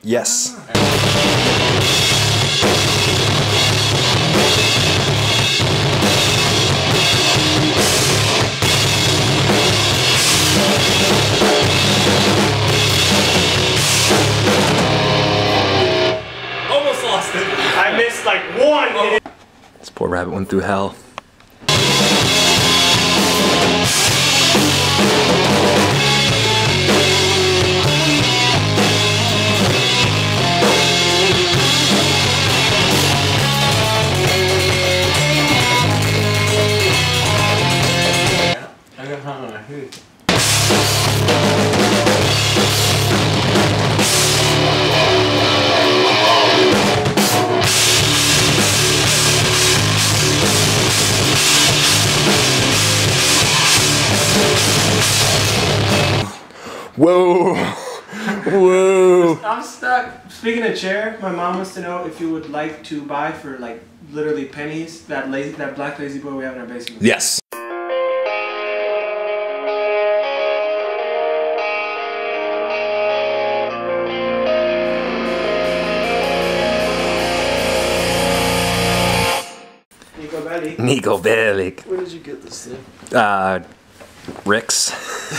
Yes. Almost lost it. I missed like one. This poor rabbit went through hell. I got hung on my hood. Whoa! Whoa! I'm stuck. Speaking of chair, my mom wants to know if you would like to buy for like literally pennies that black lazy boy we have in our basement. Yes. Nico Bellic. Nico Bellic. Where did you get this thing? Rick's.